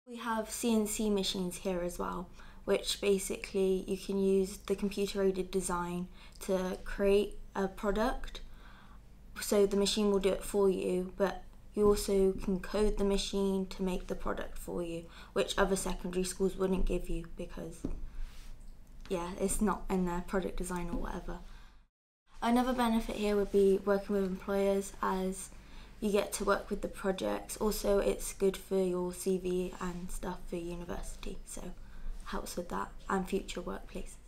We have CNC machines here as well, which basically you can use the computer-aided design to create a product. So the machine will do it for you, but you also can code the machine to make the product for you, which other secondary schools wouldn't give you because, yeah, it's not in their product design or whatever. Another benefit here would be working with employers, as you get to work with the projects. Also, it's good for your CV and stuff for university, so helps with that and future workplace.